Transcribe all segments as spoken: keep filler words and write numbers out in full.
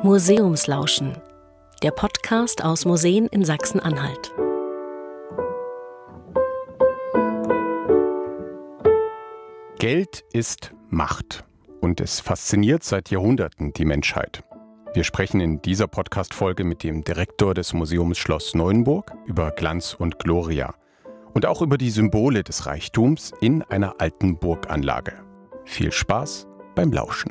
Museumslauschen, der Podcast aus Museen in Sachsen-Anhalt. Geld ist Macht und es fasziniert seit Jahrhunderten die Menschheit. Wir sprechen in dieser Podcast-Folge mit dem Direktor des Museums Schloss Neuenburg über Glanz und Gloria und auch über die Symbole des Reichtums in einer alten Burganlage. Viel Spaß beim Lauschen.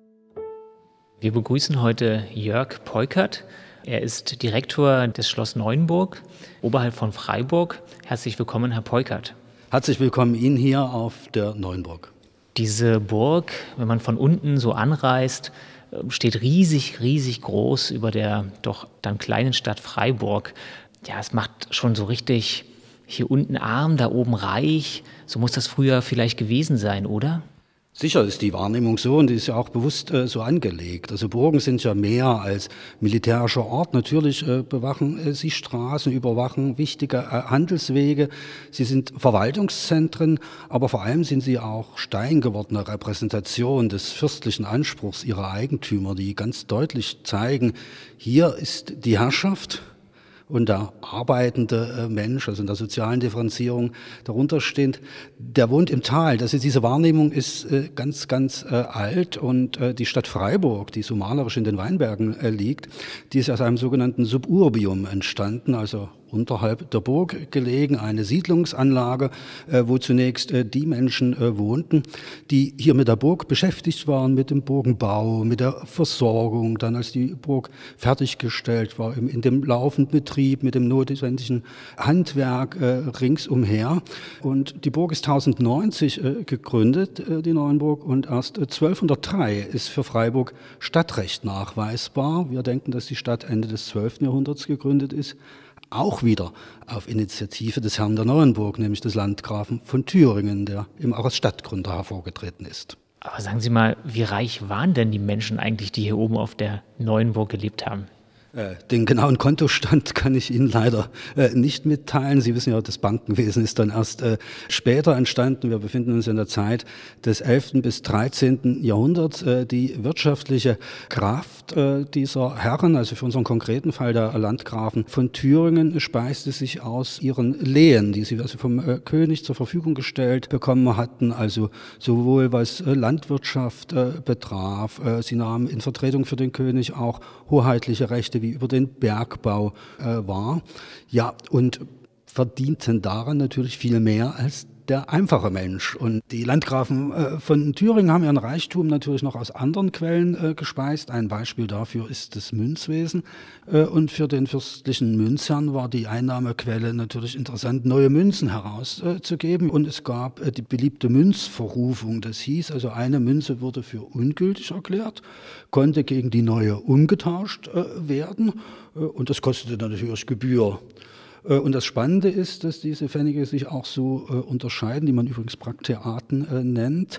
Wir begrüßen heute Jörg Peukert. Er ist Direktor des Schloss Neuenburg, oberhalb von Freiburg. Herzlich willkommen, Herr Peukert. Herzlich willkommen Ihnen hier auf der Neuenburg. Diese Burg, wenn man von unten so anreist, steht riesig, riesig groß über der doch dann kleinen Stadt Freiburg. Ja, es macht schon so richtig hier unten arm, da oben reich. So muss das früher vielleicht gewesen sein, oder? Sicher ist die Wahrnehmung so und die ist ja auch bewusst äh, so angelegt. Also Burgen sind ja mehr als militärischer Ort. Natürlich äh, bewachen äh, sie Straßen, überwachen wichtige äh, Handelswege. Sie sind Verwaltungszentren, aber vor allem sind sie auch steingewordene Repräsentation des fürstlichen Anspruchs ihrer Eigentümer, die ganz deutlich zeigen, hier ist die Herrschaft. Und der arbeitende Mensch, also in der sozialen Differenzierung darunter stehend, der wohnt im Tal. Das ist, diese Wahrnehmung ist äh, ganz, ganz äh, alt und äh, die Stadt Freiburg, die so malerisch in den Weinbergen äh, liegt, die ist aus einem sogenannten Suburbium entstanden, also unterhalb der Burg gelegen, eine Siedlungsanlage, äh, wo zunächst äh, die Menschen äh, wohnten, die hier mit der Burg beschäftigt waren, mit dem Burgenbau, mit der Versorgung, dann als die Burg fertiggestellt war, im, in dem laufenden Betrieb, mit dem notwendigen Handwerk äh, ringsumher. Und die Burg ist tausendneunzig äh, gegründet, äh, die Neuenburg, und erst äh, zwölfhundertdrei ist für Freiburg Stadtrecht nachweisbar. Wir denken, dass die Stadt Ende des zwölften Jahrhunderts gegründet ist. Auch wieder auf Initiative des Herrn der Neuenburg, nämlich des Landgrafen von Thüringen, der eben auch als Stadtgründer hervorgetreten ist. Aber sagen Sie mal, wie reich waren denn die Menschen eigentlich, die hier oben auf der Neuenburg gelebt haben? Den genauen Kontostand kann ich Ihnen leider äh, nicht mitteilen. Sie wissen ja, das Bankenwesen ist dann erst äh, später entstanden. Wir befinden uns in der Zeit des elften bis dreizehnten Jahrhunderts. Äh, die wirtschaftliche Kraft äh, dieser Herren, also für unseren konkreten Fall der Landgrafen von Thüringen, speiste sich aus ihren Lehen, die sie also vom äh, König zur Verfügung gestellt bekommen hatten. Also sowohl was äh, Landwirtschaft äh, betraf. Äh, sie nahmen in Vertretung für den König auch hoheitliche Rechte wie über den Bergbau äh, war, ja, und verdienten daran natürlich viel mehr als der einfache Mensch. Und die Landgrafen äh, von Thüringen haben ihren Reichtum natürlich noch aus anderen Quellen äh, gespeist. Ein Beispiel dafür ist das Münzwesen. Äh, und für den fürstlichen Münzherrn war die Einnahmequelle natürlich interessant, neue Münzen herauszugeben. Äh, und es gab äh, die beliebte Münzverrufung. Das hieß also, eine Münze wurde für ungültig erklärt, konnte gegen die neue umgetauscht äh, werden. Äh, und das kostete natürlich Gebühr. Und das Spannende ist, dass diese Pfennige sich auch so äh, unterscheiden, die man übrigens Prakteaten äh, nennt.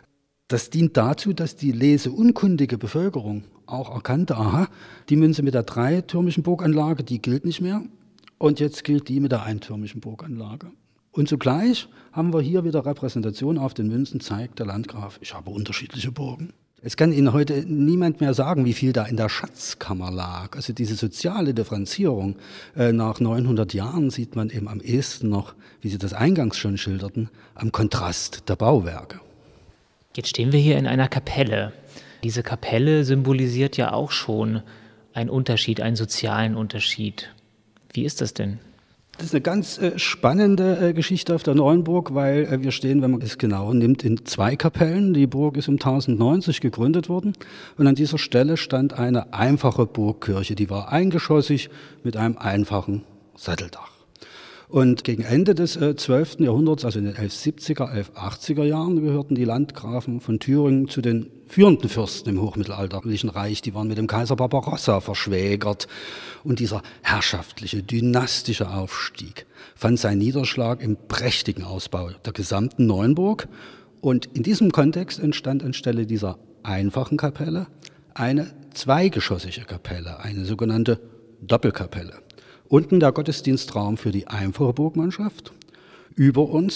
Das dient dazu, dass die leseunkundige Bevölkerung auch erkannte, aha, die Münze mit der dreitürmigen Burganlage, die gilt nicht mehr. Und jetzt gilt die mit der eintürmigen Burganlage. Und zugleich haben wir hier wieder Repräsentation auf den Münzen, zeigt der Landgraf, ich habe unterschiedliche Burgen. Es kann Ihnen heute niemand mehr sagen, wie viel da in der Schatzkammer lag. Also diese soziale Differenzierung äh, nach neunhundert Jahren sieht man eben am ehesten noch, wie Sie das eingangs schon schilderten, am Kontrast der Bauwerke. Jetzt stehen wir hier in einer Kapelle. Diese Kapelle symbolisiert ja auch schon einen Unterschied, einen sozialen Unterschied. Wie ist das denn? Das ist eine ganz äh, spannende äh, Geschichte auf der Neuenburg, weil äh, wir stehen, wenn man es genau nimmt, in zwei Kapellen. Die Burg ist um tausendneunzig gegründet worden und an dieser Stelle stand eine einfache Burgkirche, die war eingeschossig mit einem einfachen Satteldach. Und gegen Ende des äh, zwölften Jahrhunderts, also in den elfhundertsiebziger, elfhundertachtziger Jahren, gehörten die Landgrafen von Thüringen zu den führenden Fürsten im hochmittelalterlichen Reich. Die waren mit dem Kaiser Barbarossa verschwägert. Und dieser herrschaftliche, dynastische Aufstieg fand seinen Niederschlag im prächtigen Ausbau der gesamten Neuenburg. Und in diesem Kontext entstand anstelle dieser einfachen Kapelle eine zweigeschossige Kapelle, eine sogenannte Doppelkapelle. Unten der Gottesdienstraum für die einfache Burgmannschaft, über uns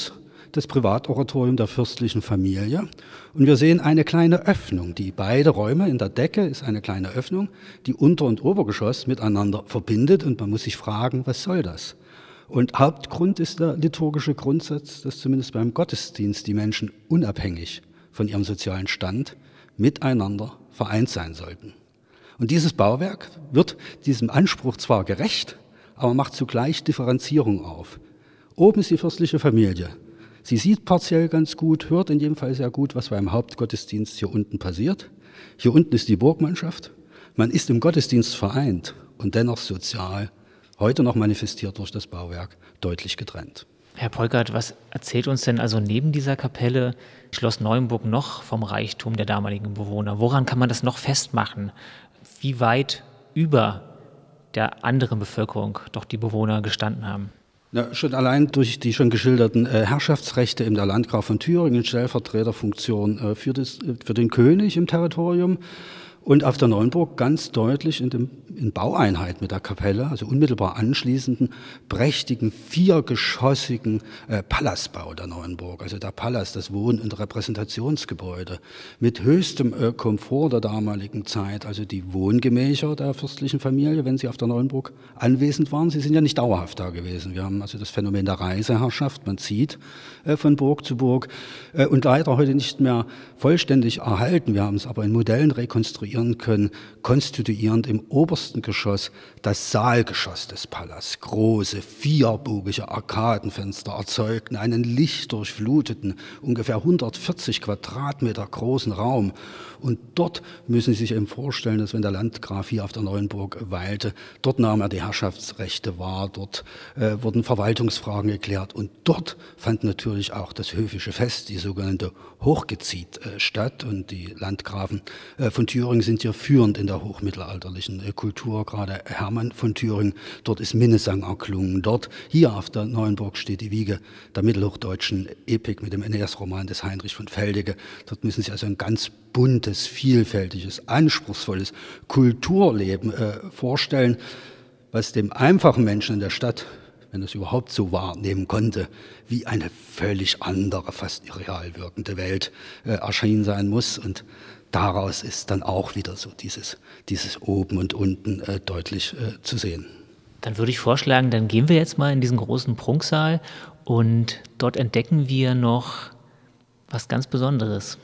das Privatoratorium der fürstlichen Familie. Und wir sehen eine kleine Öffnung. Die beide Räume in der Decke ist eine kleine Öffnung, die Unter- und Obergeschoss miteinander verbindet. Und man muss sich fragen, was soll das? Und Hauptgrund ist der liturgische Grundsatz, dass zumindest beim Gottesdienst die Menschen unabhängig von ihrem sozialen Stand miteinander vereint sein sollten. Und dieses Bauwerk wird diesem Anspruch zwar gerecht, aber macht zugleich Differenzierung auf. Oben ist die fürstliche Familie. Sie sieht partiell ganz gut, hört in jedem Fall sehr gut, was beim Hauptgottesdienst hier unten passiert. Hier unten ist die Burgmannschaft. Man ist im Gottesdienst vereint und dennoch sozial, heute noch manifestiert durch das Bauwerk, deutlich getrennt. Herr Peukert, was erzählt uns denn also neben dieser Kapelle Schloss Neuenburg noch vom Reichtum der damaligen Bewohner? Woran kann man das noch festmachen? Wie weit über der anderen Bevölkerung doch die Bewohner gestanden haben? Ja, schon allein durch die schon geschilderten äh, Herrschaftsrechte im der Landgraf von Thüringen, Stellvertreterfunktion äh, für, das, äh, für den König im Territorium. Und auf der Neuenburg ganz deutlich in, dem, in Baueinheit mit der Kapelle, also unmittelbar anschließenden, prächtigen, viergeschossigen äh, Palastbau der Neuenburg. Also der Palast, das Wohn- und Repräsentationsgebäude mit höchstem äh, Komfort der damaligen Zeit. Also die Wohngemächer der fürstlichen Familie, wenn sie auf der Neuenburg anwesend waren. Sie sind ja nicht dauerhaft da gewesen. Wir haben also das Phänomen der Reiseherrschaft. Man zieht äh, von Burg zu Burg äh, und leider heute nicht mehr vollständig erhalten. Wir haben es aber in Modellen rekonstruiert können, konstituierend im obersten Geschoss das Saalgeschoss des Palas. Große, vierbogige Arkadenfenster erzeugten einen lichtdurchfluteten, ungefähr hundertvierzig Quadratmeter großen Raum. Und dort müssen Sie sich eben vorstellen, dass wenn der Landgraf hier auf der Neuenburg weilte, dort nahm er die Herrschaftsrechte wahr, dort äh, wurden Verwaltungsfragen geklärt und dort fand natürlich auch das höfische Fest, die sogenannte Hochgezieht, äh, statt. Und die Landgrafen äh, von Thüringen sind hier führend in der hochmittelalterlichen äh, Kultur, gerade Hermann von Thüringen, dort ist Minnesang erklungen, dort, hier auf der Neuenburg steht die Wiege der mittelhochdeutschen Epik mit dem Aeneas-Roman des Heinrich von Feldeke. Dort müssen Sie also ein ganz buntes, vielfältiges, anspruchsvolles Kulturleben äh, vorstellen, was dem einfachen Menschen in der Stadt, wenn es überhaupt so wahrnehmen konnte, wie eine völlig andere, fast irreal wirkende Welt äh, erschienen sein muss. Und daraus ist dann auch wieder so dieses, dieses Oben und Unten äh, deutlich äh, zu sehen. Dann würde ich vorschlagen, dann gehen wir jetzt mal in diesen großen Prunksaal und dort entdecken wir noch was ganz Besonderes.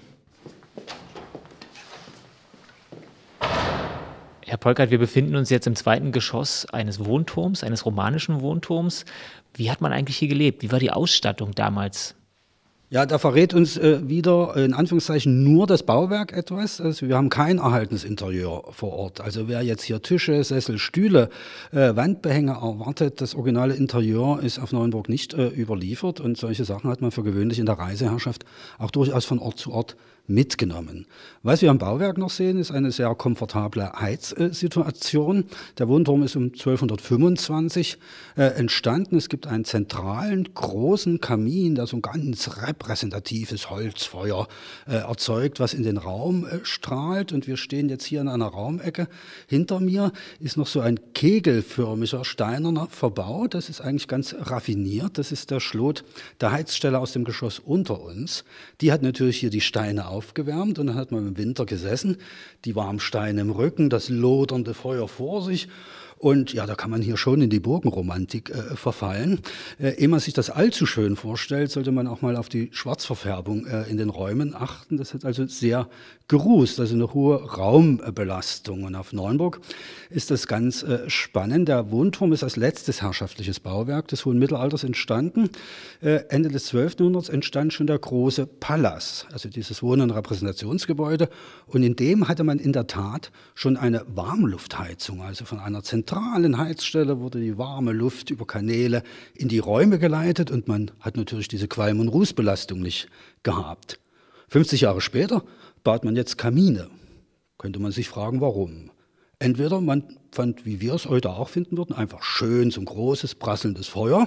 Herr Peukert, wir befinden uns jetzt im zweiten Geschoss eines Wohnturms, eines romanischen Wohnturms. Wie hat man eigentlich hier gelebt? Wie war die Ausstattung damals? Ja, da verrät uns äh, wieder in Anführungszeichen nur das Bauwerk etwas. Also wir haben kein erhaltenes Interieur vor Ort. Also wer jetzt hier Tische, Sessel, Stühle, äh, Wandbehänge erwartet, das originale Interieur ist auf Neuenburg nicht äh, überliefert. Und solche Sachen hat man für gewöhnlich in der Reiseherrschaft auch durchaus von Ort zu Ort mitgenommen. Was wir am Bauwerk noch sehen, ist eine sehr komfortable Heizsituation. Der Wohnturm ist um zwölfhundertfünfundzwanzig äh, entstanden. Es gibt einen zentralen, großen Kamin, der so ein ganz repräsentatives Holzfeuer äh, erzeugt, was in den Raum äh, strahlt. Und wir stehen jetzt hier in einer Raumecke. Hinter mir ist noch so ein kegelförmiger steinerner Verbau. Das ist eigentlich ganz raffiniert. Das ist der Schlot der Heizstelle aus dem Geschoss unter uns. Die hat natürlich hier die Steine aufgewärmt und dann hat man im Winter gesessen, die warmen Steine im Rücken, das lodernde Feuer vor sich. Und ja, da kann man hier schon in die Burgenromantik äh, verfallen. Äh, ehe man sich das allzu schön vorstellt, sollte man auch mal auf die Schwarzverfärbung äh, in den Räumen achten. Das hat also sehr gerußt, also eine hohe Raumbelastung. Und auf Neuenburg ist das ganz äh, spannend. Der Wohnturm ist als letztes herrschaftliches Bauwerk des hohen Mittelalters entstanden. Äh, Ende des zwölften Jahrhunderts entstand schon der große Palas, also dieses Wohn- und Repräsentationsgebäude. Und in dem hatte man in der Tat schon eine Warmluftheizung, also von einer zentralen Heizstelle wurde die warme Luft über Kanäle in die Räume geleitet und man hat natürlich diese Qualm- und Rußbelastung nicht gehabt. fünfzig Jahre später baut man jetzt Kamine. Könnte man sich fragen, warum? Entweder man fand, wie wir es heute auch finden würden, einfach schön so ein großes, prasselndes Feuer.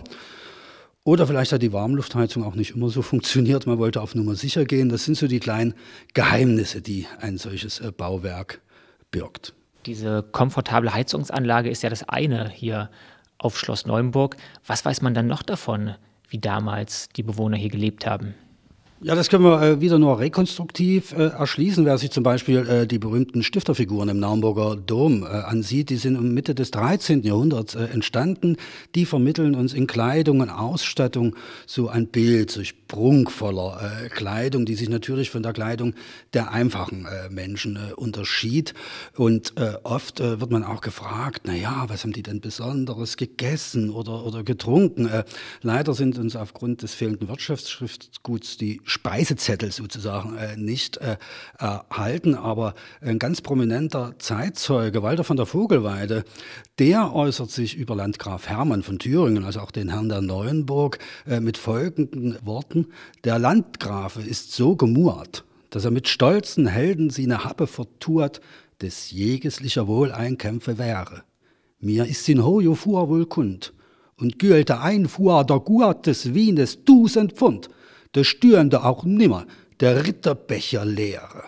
Oder vielleicht hat die Warmluftheizung auch nicht immer so funktioniert. Man wollte auf Nummer sicher gehen. Das sind so die kleinen Geheimnisse, die ein solches Bauwerk birgt. Diese komfortable Heizungsanlage ist ja das eine hier auf Schloss Neuenburg. Was weiß man dann noch davon, wie damals die Bewohner hier gelebt haben? Ja, das können wir äh, wieder nur rekonstruktiv äh, erschließen. Wer sich zum Beispiel äh, die berühmten Stifterfiguren im Naumburger Dom äh, ansieht, die sind um Mitte des dreizehnten Jahrhunderts äh, entstanden. Die vermitteln uns in Kleidung und Ausstattung so ein Bild, so prunkvoller äh, Kleidung, die sich natürlich von der Kleidung der einfachen äh, Menschen äh, unterschied. Und äh, oft äh, wird man auch gefragt, na ja, was haben die denn Besonderes gegessen oder, oder getrunken? Äh, leider sind uns aufgrund des fehlenden Wirtschaftsschriftguts die Speisezettel sozusagen äh, nicht äh, erhalten, aber ein ganz prominenter Zeitzeuge, Walter von der Vogelweide, der äußert sich über Landgraf Hermann von Thüringen, also auch den Herrn der Neuenburg, äh, mit folgenden Worten: Der Landgrafe ist so gemurt, dass er mit stolzen Helden sie ne Happe vertuert, des jegeslicher Wohleinkämpfe wäre. Mir ist sin hojo fuhr wohl kund, und güelte einfuhr der Gurt des Wienes dusend Pfund, der stürende auch nimmer der Ritterbecher leere.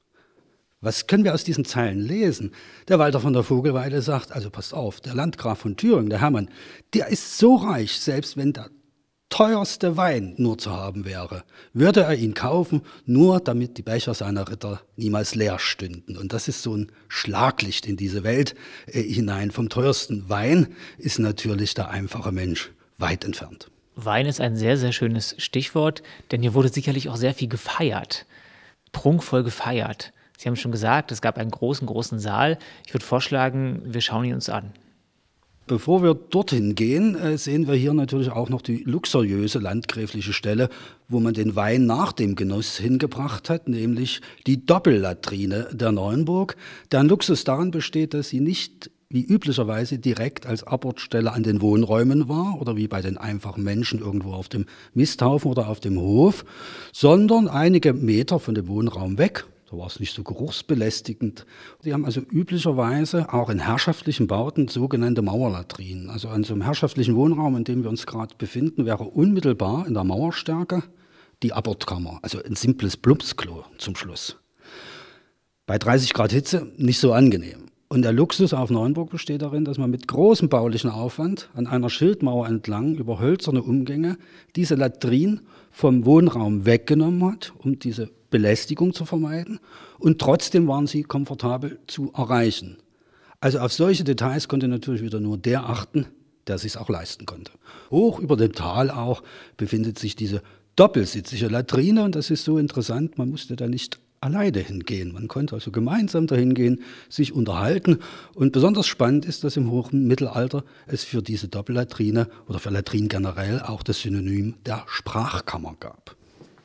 Was können wir aus diesen Zeilen lesen? Der Walter von der Vogelweide sagt, also passt auf, der Landgraf von Thüringen, der Hermann, der ist so reich, selbst wenn der teuerste Wein nur zu haben wäre, würde er ihn kaufen, nur damit die Becher seiner Ritter niemals leer stünden. Und das ist so ein Schlaglicht in diese Welt äh, hinein. Vom teuersten Wein ist natürlich der einfache Mensch weit entfernt. Wein ist ein sehr, sehr schönes Stichwort, denn hier wurde sicherlich auch sehr viel gefeiert, prunkvoll gefeiert. Sie haben schon gesagt, es gab einen großen, großen Saal. Ich würde vorschlagen, wir schauen ihn uns an. Bevor wir dorthin gehen, sehen wir hier natürlich auch noch die luxuriöse landgräfliche Stelle, wo man den Wein nach dem Genuss hingebracht hat, nämlich die Doppellatrine der Neuenburg. Deren Luxus darin besteht, dass sie nicht wie üblicherweise direkt als Abordstelle an den Wohnräumen war oder wie bei den einfachen Menschen irgendwo auf dem Misthaufen oder auf dem Hof, sondern einige Meter von dem Wohnraum weg. Da war es nicht so geruchsbelästigend. Die haben also üblicherweise auch in herrschaftlichen Bauten sogenannte Mauerlatrinen. Also an so einem herrschaftlichen Wohnraum, in dem wir uns gerade befinden, wäre unmittelbar in der Mauerstärke die Abordkammer, also ein simples Plumpsklo zum Schluss. Bei dreißig Grad Hitze nicht so angenehm. Und der Luxus auf Neuenburg besteht darin, dass man mit großem baulichen Aufwand an einer Schildmauer entlang über hölzerne Umgänge diese Latrinen vom Wohnraum weggenommen hat, um diese Belästigung zu vermeiden. Und trotzdem waren sie komfortabel zu erreichen. Also auf solche Details konnte natürlich wieder nur der achten, der es sich auch leisten konnte. Hoch über dem Tal auch befindet sich diese doppelsitzige Latrine. Und das ist so interessant, man musste da nicht alleine hingehen. Man konnte also gemeinsam dahin gehen, sich unterhalten. Und besonders spannend ist, dass im hohen Mittelalter es für diese Doppellatrine oder für Latrinen generell auch das Synonym der Sprachkammer gab.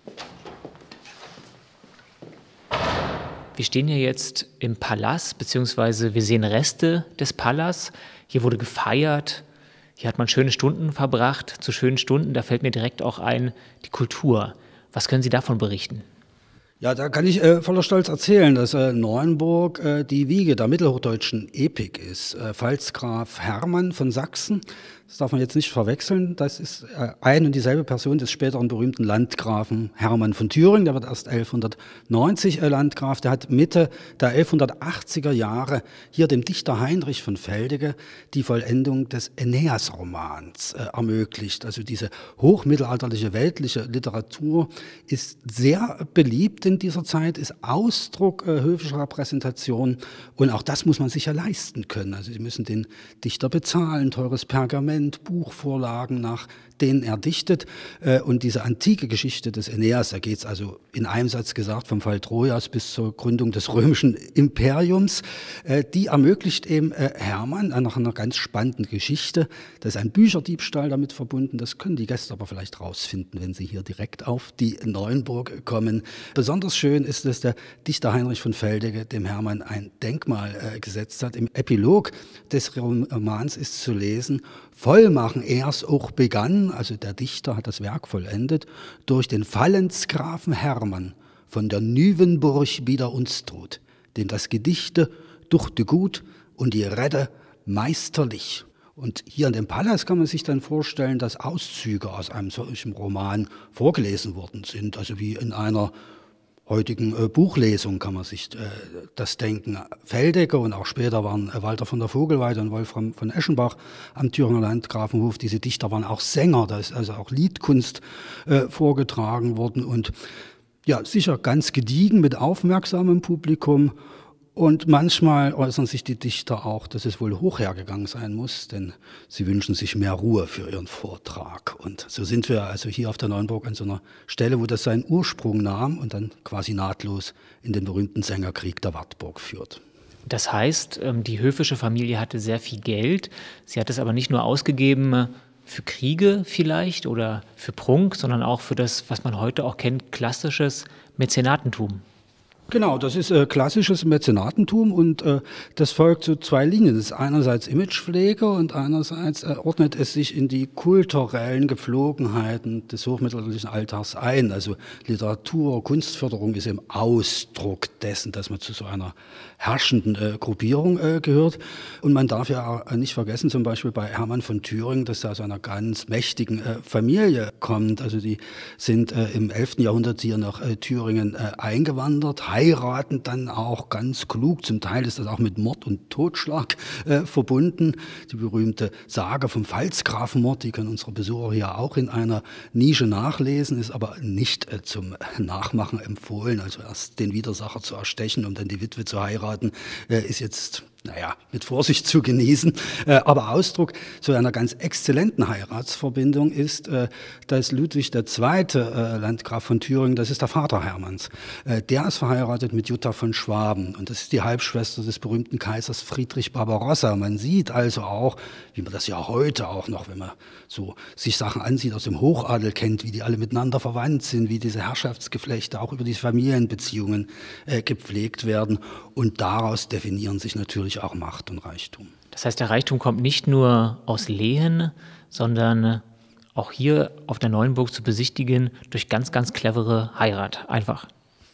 Wir stehen hier jetzt im Palas, beziehungsweise wir sehen Reste des Palas. Hier wurde gefeiert, hier hat man schöne Stunden verbracht. Zu schönen Stunden, da fällt mir direkt auch ein, die Kultur. Was können Sie davon berichten? Ja, da kann ich äh, voller Stolz erzählen, dass äh, Neuenburg äh, die Wiege der mittelhochdeutschen Epik ist. Äh, Pfalzgraf Hermann von Sachsen, das darf man jetzt nicht verwechseln, das ist äh, ein und dieselbe Person des späteren berühmten Landgrafen Hermann von Thüringen, der wird erst elfhundertneunzig äh, Landgraf, der hat Mitte der elfhundertachtziger Jahre hier dem Dichter Heinrich von Feldeke die Vollendung des Aeneas-Romans äh, ermöglicht. Also diese hochmittelalterliche weltliche Literatur ist sehr beliebt in dieser Zeit, ist Ausdruck äh, höfischer Repräsentation und auch das muss man sich ja leisten können. Also Sie müssen den Dichter bezahlen, teures Pergament, Buchvorlagen, nach denen er dichtet. Und diese antike Geschichte des Aeneas, da geht es also in einem Satz gesagt vom Fall Trojas bis zur Gründung des römischen Imperiums, die ermöglicht eben Hermann nach einer ganz spannenden Geschichte. Da ist ein Bücherdiebstahl damit verbunden, das können die Gäste aber vielleicht rausfinden, wenn sie hier direkt auf die Neuenburg kommen. Besonders schön ist, dass der Dichter Heinrich von Feldeke dem Hermann ein Denkmal gesetzt hat. Im Epilog des Romans ist zu lesen: Vollmachen er's auch begann, also der Dichter hat das Werk vollendet, durch den Fallensgrafen Hermann von der Nüvenburg wieder uns tut, dem das Gedichte duchte gut und die Rede meisterlich. Und hier in dem Palas kann man sich dann vorstellen, dass Auszüge aus einem solchen Roman vorgelesen worden sind, also wie in einer heutigen äh, Buchlesung kann man sich äh, das denken. Feldecker und auch später waren äh, Walter von der Vogelweide und Wolfram von Eschenbach am Thüringer Landgrafenhof. Diese Dichter waren auch Sänger, da ist also auch Liedkunst äh, vorgetragen worden und ja, sicher ganz gediegen mit aufmerksamem Publikum. Und manchmal äußern sich die Dichter auch, dass es wohl hoch hergegangen sein muss, denn sie wünschen sich mehr Ruhe für ihren Vortrag. Und so sind wir also hier auf der Neuenburg an so einer Stelle, wo das seinen Ursprung nahm und dann quasi nahtlos in den berühmten Sängerkrieg der Wartburg führt. Das heißt, die höfische Familie hatte sehr viel Geld. Sie hat es aber nicht nur ausgegeben für Kriege vielleicht oder für Prunk, sondern auch für das, was man heute auch kennt, klassisches Mäzenatentum. Genau, das ist äh, klassisches Mäzenatentum und äh, das folgt so zwei Linien. Das ist einerseits Imagepflege und einerseits äh, ordnet es sich in die kulturellen Gepflogenheiten des hochmittelalterlichen Alltags ein. Also Literatur, Kunstförderung ist im Ausdruck dessen, dass man zu so einer herrschenden äh, Gruppierung äh, gehört. Und man darf ja äh, nicht vergessen, zum Beispiel bei Hermann von Thüringen, dass er aus einer ganz mächtigen äh, Familie kommt. Also die sind äh, im elften Jahrhundert hier nach äh, Thüringen äh, eingewandert, heiraten dann auch ganz klug. Zum Teil ist das auch mit Mord und Totschlag äh, verbunden. Die berühmte Sage vom Pfalzgrafenmord, die können unsere Besucher hier auch in einer Nische nachlesen, ist aber nicht äh, zum Nachmachen empfohlen. Also erst den Widersacher zu erstechen, um dann die Witwe zu heiraten, äh, ist jetzt naja, mit Vorsicht zu genießen. Äh, aber Ausdruck so einer ganz exzellenten Heiratsverbindung ist, äh, dass Ludwig der Zweite. Äh, Landgraf von Thüringen, das ist der Vater Hermanns. Äh, der ist verheiratet mit Jutta von Schwaben und das ist die Halbschwester des berühmten Kaisers Friedrich Barbarossa. Man sieht also auch, wie man das ja heute auch noch, wenn man so sich Sachen ansieht, aus dem Hochadel kennt, wie die alle miteinander verwandt sind, wie diese Herrschaftsgeflechte auch über die Familienbeziehungen äh, gepflegt werden und daraus definieren sich natürlich auch Macht und Reichtum. Das heißt, der Reichtum kommt nicht nur aus Lehen, sondern auch hier auf der Neuenburg zu besichtigen durch ganz, ganz clevere Heirat. Einfach.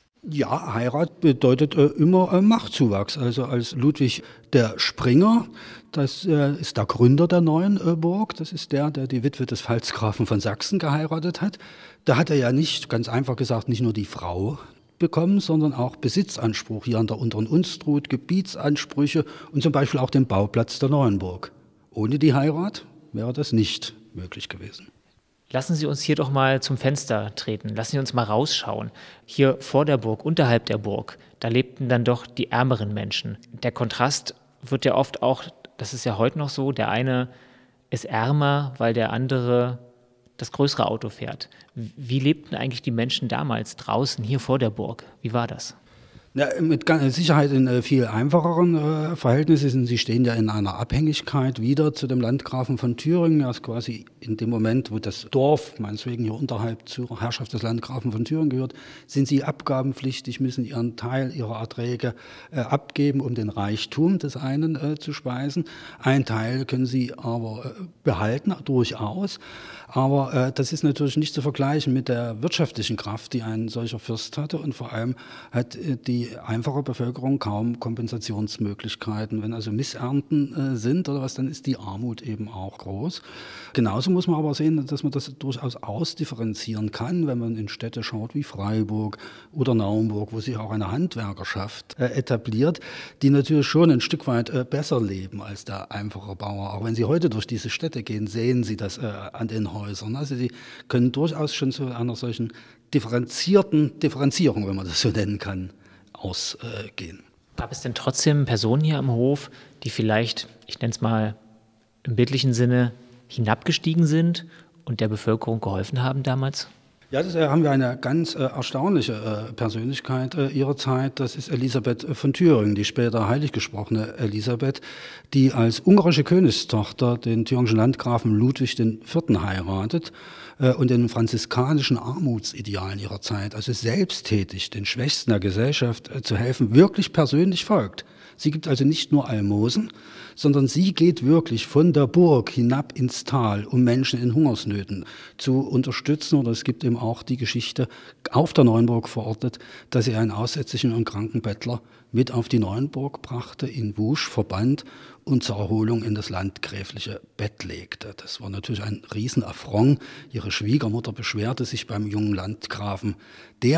Ja, Heirat bedeutet äh, immer äh, Machtzuwachs. Also als Ludwig der Springer, das äh, ist der Gründer der neuen äh, Burg, das ist der, der die Witwe des Pfalzgrafen von Sachsen geheiratet hat. Da hat er ja nicht, ganz einfach gesagt, nicht nur die Frau bekommen, sondern auch Besitzanspruch hier an der unteren Unstrut, Gebietsansprüche und zum Beispiel auch den Bauplatz der Neuenburg. Ohne die Heirat wäre das nicht möglich gewesen. Lassen Sie uns hier doch mal zum Fenster treten. Lassen Sie uns mal rausschauen. Hier vor der Burg, unterhalb der Burg, da lebten dann doch die ärmeren Menschen. Der Kontrast wird ja oft auch, das ist ja heute noch so, der eine ist ärmer, weil der andere das größere Auto fährt. Wie lebten eigentlich die Menschen damals draußen hier vor der Burg? Wie war das? Ja, mit Sicherheit in äh, viel einfacheren äh, Verhältnissen. Sie stehen ja in einer Abhängigkeit wieder zu dem Landgrafen von Thüringen. Also quasi in dem Moment, wo das Dorf, meinetwegen hier unterhalb zur Herrschaft des Landgrafen von Thüringen gehört, sind sie abgabenpflichtig, müssen ihren Teil ihrer Erträge äh, abgeben, um den Reichtum des einen äh, zu speisen. Ein Teil können sie aber äh, behalten, durchaus. Aber äh, das ist natürlich nicht zu vergleichen mit der wirtschaftlichen Kraft, die ein solcher Fürst hatte. Und vor allem hat äh, die einfache Bevölkerung kaum Kompensationsmöglichkeiten. Wenn also Missernten äh, sind oder was, dann ist die Armut eben auch groß. Genauso muss man aber sehen, dass man das durchaus ausdifferenzieren kann, wenn man in Städte schaut wie Freiburg oder Naumburg, wo sich auch eine Handwerkerschaft äh, etabliert, die natürlich schon ein Stück weit äh, besser leben als der einfache Bauer. Auch wenn Sie heute durch diese Städte gehen, sehen Sie das äh, an den Häusern. Also Sie können durchaus schon zu einer solchen differenzierten Differenzierung, wenn man das so nennen kann, ausgehen. Gab es denn trotzdem Personen hier am Hof, die vielleicht, ich nenne es mal im bildlichen Sinne, hinabgestiegen sind und der Bevölkerung geholfen haben damals? Ja, das äh, haben wir eine ganz äh, erstaunliche äh, Persönlichkeit äh, ihrer Zeit. Das ist Elisabeth von Thüringen, die später heilig gesprochene Elisabeth, die als ungarische Königstochter den thüringischen Landgrafen Ludwig der Vierte heiratet äh, und den franziskanischen Armutsidealen ihrer Zeit, also selbsttätig den Schwächsten der Gesellschaft äh, zu helfen, wirklich persönlich folgt. Sie gibt also nicht nur Almosen, sondern sie geht wirklich von der Burg hinab ins Tal, um Menschen in Hungersnöten zu unterstützen. Oder es gibt eben auch die Geschichte auf der Neuenburg verortet, dass sie einen aussätzigen und kranken Bettler mit auf die Neuenburg brachte, in Wusch verband und zur Erholung in das landgräfliche Bett legte. Das war natürlich ein Riesenaffront. Ihre Schwiegermutter beschwerte sich beim jungen Landgrafen. Der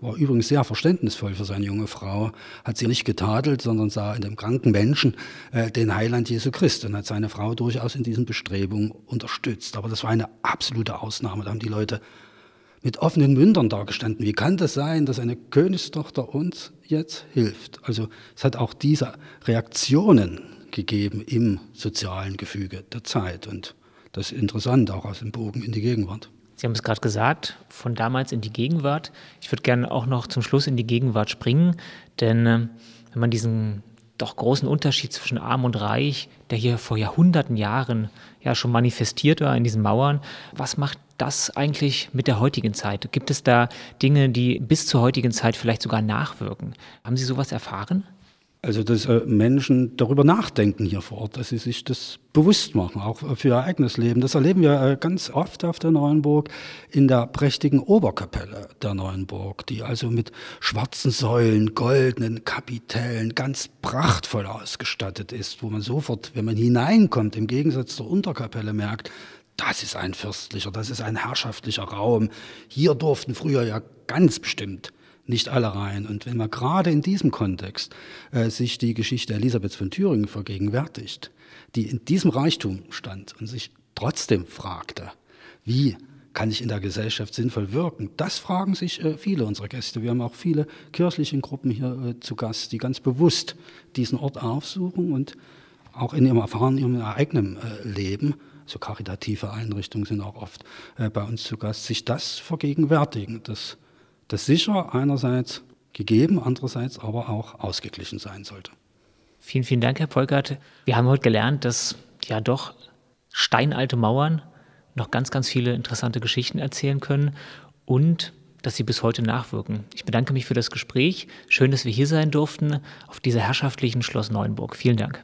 war übrigens sehr verständnisvoll für seine junge Frau, hat sie nicht getadelt, sondern sah in dem kranken Menschen äh, den Heiland Jesu Christ und hat seine Frau durchaus in diesen Bestrebungen unterstützt. Aber das war eine absolute Ausnahme. Da haben die Leute mit offenen Mündern dagestanden. Wie kann das sein, dass eine Königstochter uns jetzt hilft? Also es hat auch diese Reaktionen gegeben im sozialen Gefüge der Zeit. Und das ist interessant, auch aus dem Bogen in die Gegenwart. Sie haben es gerade gesagt, von damals in die Gegenwart. Ich würde gerne auch noch zum Schluss in die Gegenwart springen, denn äh, wenn man diesen doch großen Unterschied zwischen Arm und Reich, der hier vor Jahrhunderten Jahren ja schon manifestiert war in diesen Mauern, was macht das eigentlich mit der heutigen Zeit? Gibt es da Dinge, die bis zur heutigen Zeit vielleicht sogar nachwirken? Haben Sie sowas erfahren? Also, dass äh, Menschen darüber nachdenken hier vor Ort, dass sie sich das bewusst machen, auch für ihr eigenes Leben. Das erleben wir äh, ganz oft auf der Neuenburg in der prächtigen Oberkapelle der Neuenburg, die also mit schwarzen Säulen, goldenen Kapitellen ganz prachtvoll ausgestattet ist, wo man sofort, wenn man hineinkommt, im Gegensatz zur Unterkapelle merkt, das ist ein fürstlicher, das ist ein herrschaftlicher Raum. Hier durften früher ja ganz bestimmt nicht alle rein. Und wenn man gerade in diesem Kontext äh, sich die Geschichte Elisabeths von Thüringen vergegenwärtigt, die in diesem Reichtum stand und sich trotzdem fragte, wie kann ich in der Gesellschaft sinnvoll wirken, das fragen sich äh, viele unserer Gäste. Wir haben auch viele kirchliche Gruppen hier äh, zu Gast, die ganz bewusst diesen Ort aufsuchen und auch in ihrem Erfahren, in ihrem eigenen äh, Leben, so karitative Einrichtungen sind auch oft äh, bei uns zu Gast, sich das vergegenwärtigen, das das sicher einerseits gegeben, andererseits aber auch ausgeglichen sein sollte. Vielen, vielen Dank, Herr Polkert. Wir haben heute gelernt, dass ja doch steinalte Mauern noch ganz, ganz viele interessante Geschichten erzählen können und dass sie bis heute nachwirken. Ich bedanke mich für das Gespräch. Schön, dass wir hier sein durften auf dieser herrschaftlichen Schloss Neuenburg. Vielen Dank.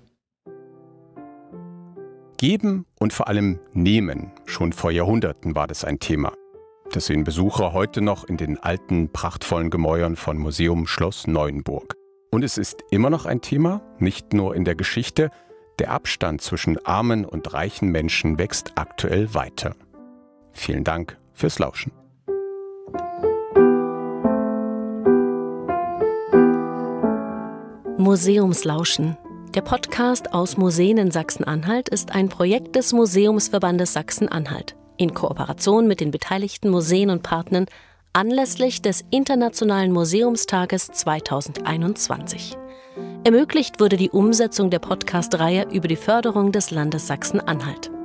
Geben und vor allem nehmen. Schon vor Jahrhunderten war das ein Thema. Das sehen Besucher heute noch in den alten, prachtvollen Gemäuern von Museum Schloss Neuenburg. Und es ist immer noch ein Thema, nicht nur in der Geschichte. Der Abstand zwischen armen und reichen Menschen wächst aktuell weiter. Vielen Dank fürs Lauschen. Museumslauschen. Der Podcast aus Museen in Sachsen-Anhalt ist ein Projekt des Museumsverbandes Sachsen-Anhalt in Kooperation mit den beteiligten Museen und Partnern anlässlich des Internationalen Museumstages zweitausendeinundzwanzig. Ermöglicht wurde die Umsetzung der Podcast-Reihe über die Förderung des Landes Sachsen-Anhalt.